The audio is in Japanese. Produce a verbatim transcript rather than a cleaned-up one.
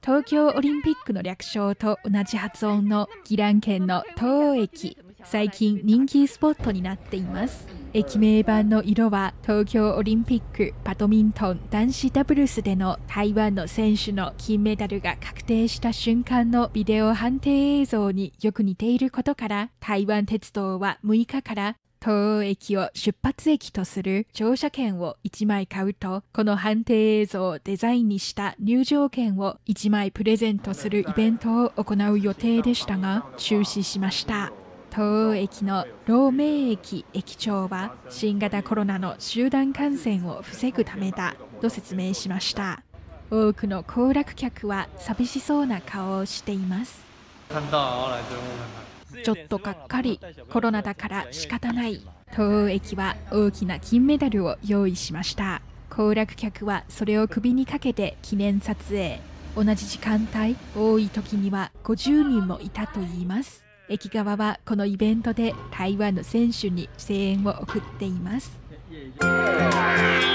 東京オリンピックの略称と同じ発音の宜蘭県の東欧駅、最近人気スポットになっています。駅名板の色は東京オリンピックバドミントン男子ダブルスでの台湾の選手の金メダルが確定した瞬間のビデオ判定映像によく似ていることから、台湾鉄道はむいかから東欧駅を出発駅とする乗車券をいちまい買うと、この判定映像をデザインにした入場券をいちまいプレゼントするイベントを行う予定でしたが中止しました。東欧駅の老明駅駅長は、新型コロナの集団感染を防ぐためだと説明しました。多くの行楽客は寂しそうな顔をしています。ちょっとがっかり、コロナだから仕方ない。東欧駅は大きな金メダルを用意しました。行楽客はそれを首にかけて記念撮影。同じ時間帯、多い時にはごじゅうにんもいたといいます。駅側はこのイベントで台湾の選手に声援を送っています。